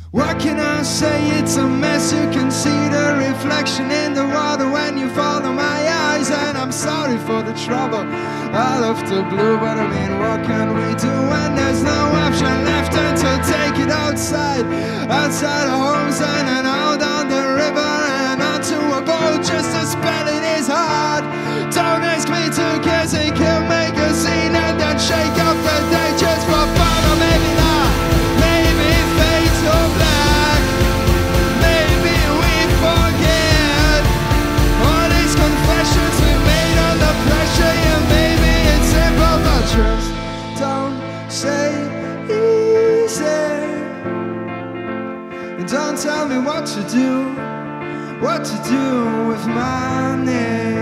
What can I say? It's a mess. You can see the reflection in the water when you follow my eyes. And I'm sorry for the trouble out of the blue, but I mean, what can we do when there's no option left than to take it outside our homes and then out on the river and onto a boat just to spell it is hard. Don't ask me to kiss it, kill, make a scene and then shake up the day just for fun, or maybe not. Maybe fade to black. Maybe we forget all these confessions we made under pressure. Yeah, maybe it's simple, but just don't say easy. And don't tell me what to do with my name.